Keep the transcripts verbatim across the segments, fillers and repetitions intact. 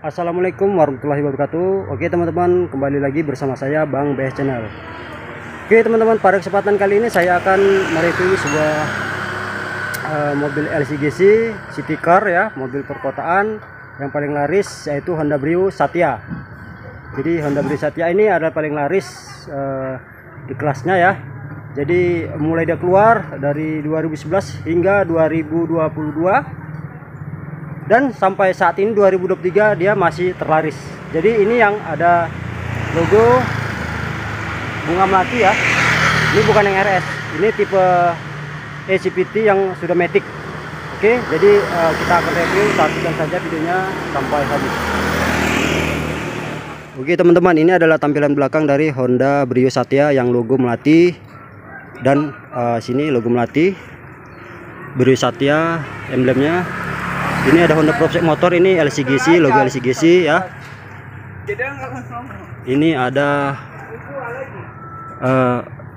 Assalamualaikum warahmatullahi wabarakatuh. Oke teman-teman, kembali lagi bersama saya Bang B S Channel. Oke teman-teman, pada kesempatan kali ini saya akan mereview sebuah uh, mobil L C G C city car ya, mobil perkotaan yang paling laris, yaitu Honda Brio Satya. Jadi Honda Brio Satya ini adalah paling laris uh, di kelasnya ya. Jadi mulai dia keluar dari dua ribu sebelas hingga dua ribu dua puluh dua, dan sampai saat ini dua ribu dua puluh tiga dia masih terlaris. Jadi ini yang ada logo bunga melati ya. Ini bukan yang R S, ini tipe E C V T yang sudah matic. Oke, jadi uh, kita akan review, saksikan saja videonya sampai habis. Oke teman-teman, ini adalah tampilan belakang dari Honda Brio Satya yang logo melati, dan uh, sini logo melati Brio Satya emblemnya. Ini ada Honda Project motor, ini L C G C, logo L C G C ya. Ini ada uh,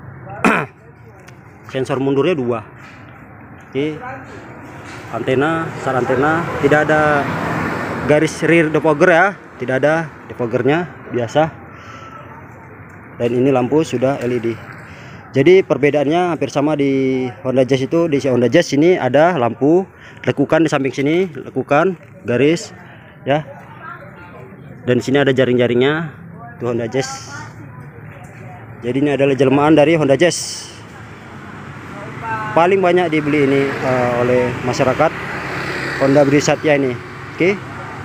sensor mundurnya dua. Oke, antena, sar antena, tidak ada garis rear defogger ya, tidak ada defoggernya biasa. Dan ini lampu sudah L E D. Jadi perbedaannya hampir sama di Honda Jazz itu. Di Honda Jazz ini ada lampu lekukan di samping sini, lekukan garis ya, dan sini ada jaring-jaringnya itu Honda Jazz. Jadi ini adalah jelmaan dari Honda Jazz, paling banyak dibeli ini uh, oleh masyarakat, Honda Brio Satya ini. Oke okay.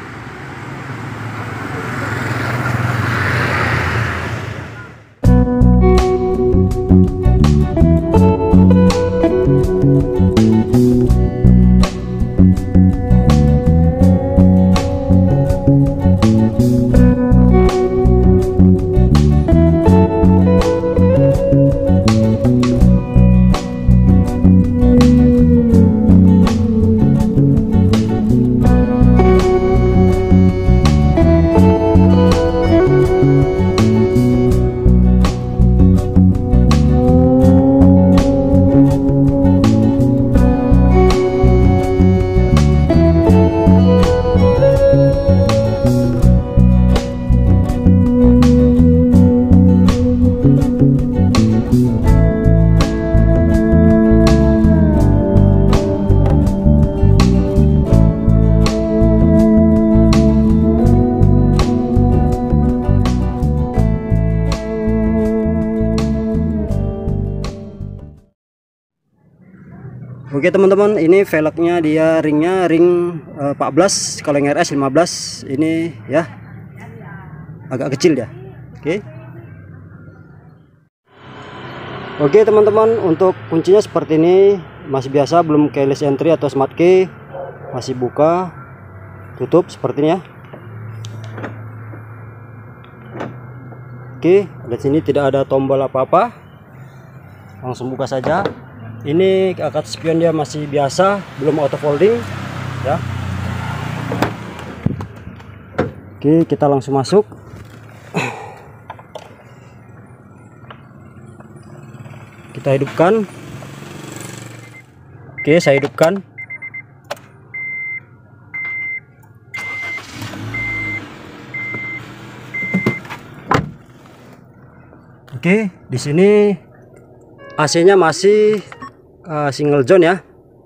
Oke teman-teman, ini velgnya dia ringnya ring uh, empat belas, kalau yang R S lima belas ini ya, agak kecil ya. Oke. Oke teman-teman, untuk kuncinya seperti ini, masih biasa, belum keyless entry atau smart key, masih buka tutup seperti ini ya. Oke, di sini tidak ada tombol apa-apa, langsung buka saja. Ini akad spion dia masih biasa, belum auto folding ya. Oke, kita langsung masuk. Kita hidupkan. Oke, saya hidupkan. Oke, di sini A C-nya masih Uh, single zone ya,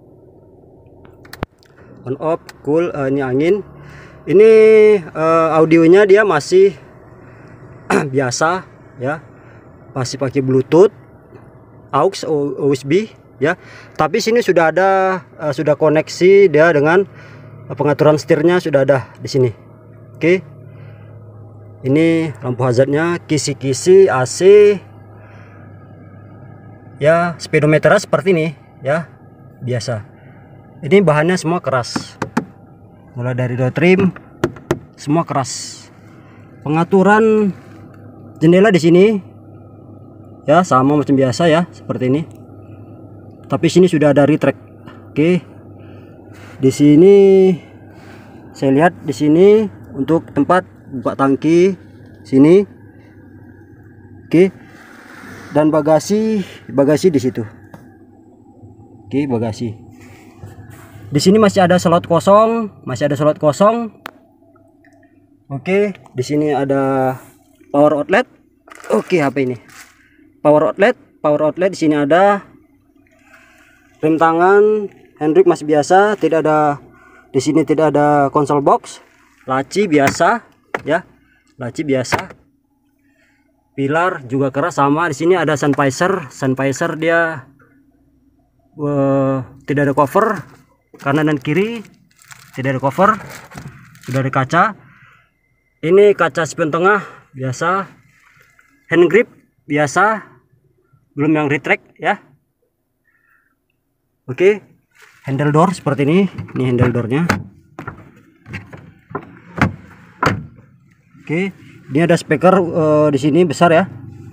on off, cool. Uh, ini angin, ini uh, audionya dia masih biasa ya, masih pakai Bluetooth, aux, U S B ya. Tapi sini sudah ada uh, sudah koneksi dia dengan uh, pengaturan setirnya sudah ada di sini. Oke, ini lampu hazardnya, kisi-kisi, A C ya, speedometer seperti ini ya, biasa. Ini bahannya semua keras, mulai dari door trim semua keras. Pengaturan jendela di sini ya sama macam biasa ya, seperti ini. Tapi sini sudah ada retract. Oke, di sini saya lihat di sini untuk tempat buka tangki sini. Oke. Dan bagasi bagasi di situ. Oke, bagasi. Di sini masih ada slot kosong, masih ada slot kosong. Oke, di sini ada power outlet. Oke, H P ini. Power outlet, power outlet di sini ada. Rem tangan, handbrake masih biasa, tidak ada di sini tidak ada konsol box. Laci biasa, ya. Laci biasa. Pilar juga keras sama. Di sini ada sun visor, sun visor dia uh, tidak ada cover, kanan dan kiri tidak ada cover, sudah ada kaca. Ini kaca spion tengah biasa, hand grip biasa, belum yang retract ya. Oke, handle door seperti ini, ini handle doornya. Oke, ini ada speaker uh, di sini besar ya.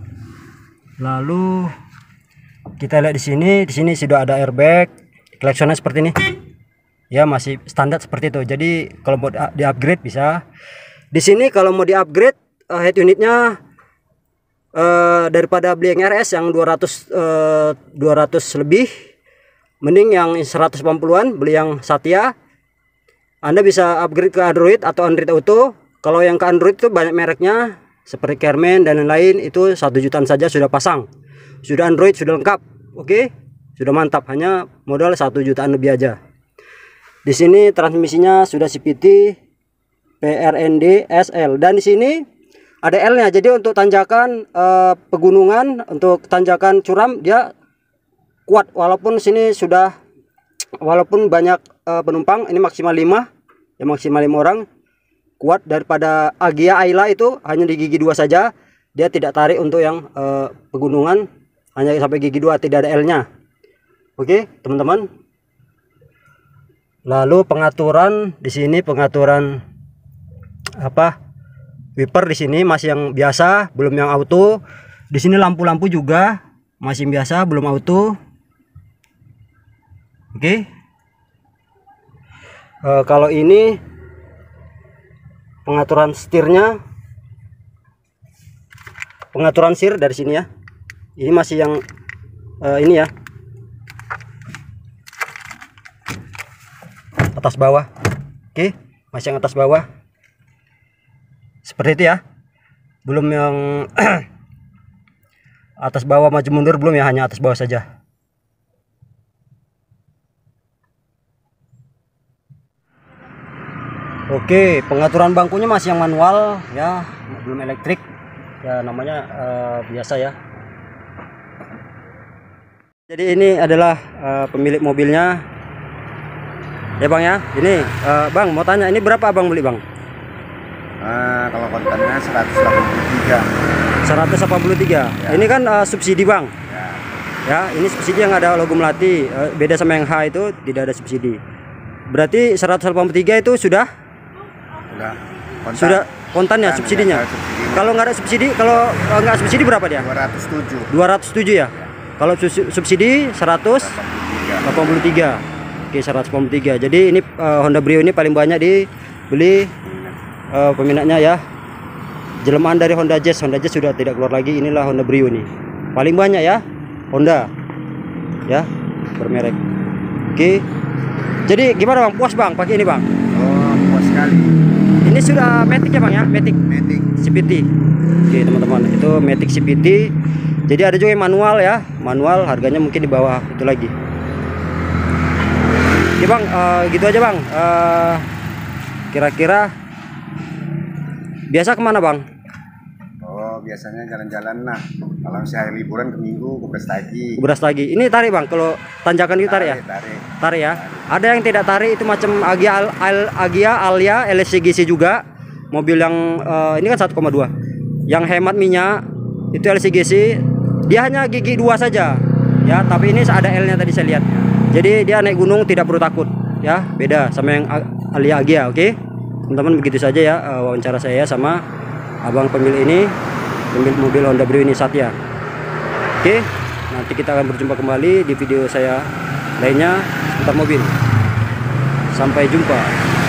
Lalu kita lihat di sini, di sini sudah ada airbag, klaksonnya seperti ini. Ya masih standar seperti itu. Jadi kalau mau di upgrade bisa. Di sini kalau mau di upgrade uh, head unitnya uh, daripada beli yang R S yang dua ratus uh, dua ratus lebih, mending yang seratus delapan puluhan beli yang Satya. Anda bisa upgrade ke Android atau Android Auto. Kalau yang ke Android itu banyak mereknya seperti Carmen dan lain-lain, itu satu jutaan saja sudah pasang. Sudah Android, sudah lengkap. Oke, sudah mantap, hanya modal satu jutaan lebih aja. Di sini transmisinya sudah C V T P R N D S L, dan di sini ada L-nya. Jadi untuk tanjakan eh, pegunungan, untuk tanjakan curam dia kuat, walaupun sini sudah walaupun banyak eh, penumpang, ini maksimal lima ya, maksimal lima orang, kuat daripada Agia Ayla itu hanya di gigi dua saja, dia tidak tarik untuk yang eh, pegunungan, hanya sampai gigi dua, tidak ada L-nya. Oke teman-teman. Lalu pengaturan di sini, pengaturan apa, wiper di sini masih yang biasa, belum yang auto. Di sini lampu-lampu juga masih biasa, belum auto. Oke. E, kalau ini pengaturan setirnya, pengaturan setir dari sini ya. Ini masih yang e, ini ya, atas bawah. Oke, masih yang atas bawah seperti itu ya, belum yang atas bawah maju mundur, belum ya, hanya atas bawah saja. Oke, pengaturan bangkunya masih yang manual ya, belum elektrik ya, namanya uh, biasa ya. Jadi ini adalah uh, pemilik mobilnya ya bang ya. Ini uh, bang mau tanya, ini berapa abang beli bang? Nah, kalau kontennya seratus delapan puluh tiga. seratus delapan puluh tiga. Ya. Ini kan uh, subsidi bang. Ya. Ya, ini subsidi yang ada logo Melati. Uh, beda sama yang H itu tidak ada subsidi. Berarti seratus delapan puluh tiga itu sudah Sudah kontan. Sudah kontan ya, subsidinya. Ya, subsidinya. Kalau nggak ada subsidi, kalau uh, nggak subsidi berapa dia? dua ratus tujuh. dua ratus tujuh ya. Ya. Kalau subsidi seratus delapan puluh tiga. Oke, seratus delapan puluh tiga. Jadi ini uh, Honda Brio ini paling banyak dibeli uh, peminatnya ya. Jelmaan dari Honda Jazz. Honda Jazz sudah tidak keluar lagi. Inilah Honda Brio ini. Paling banyak ya Honda. Ya, bermerek. Oke. Jadi gimana bang? Puas bang pakai ini bang? Oh, puas sekali. Ini sudah Matic ya bang ya? Matic. Matic C V T. Oke teman-teman, itu Matic C V T. Jadi ada juga yang manual ya. Manual harganya mungkin di bawah itu lagi. Oke bang, uh, gitu aja bang. Uh, kira-kira biasa kemana bang? Oh, biasanya jalan-jalan lah. Kalau misalnya hari liburan ke Minggu ke Brastagi. Brastagi. Ini tarik bang, kalau tanjakan itu tarik ya? Tarik. Tarik ya. Ada yang tidak tarik, itu macam Agia Al, Al, Agia Alia L S G C juga. Mobil yang uh, ini kan satu koma dua. Yang hemat minyak itu L S G C. Dia hanya gigi dua saja. Ya, tapi ini ada L-nya tadi saya lihat. Jadi dia naik gunung tidak perlu takut. Ya, beda sama yang Alia Agia, oke? Okay? Teman-teman begitu saja ya uh, wawancara saya sama abang pemilik ini, pemilik mobil Honda Brio ini, Satya. Oke, nanti kita akan berjumpa kembali di video saya lainnya seputar mobil. Sampai jumpa.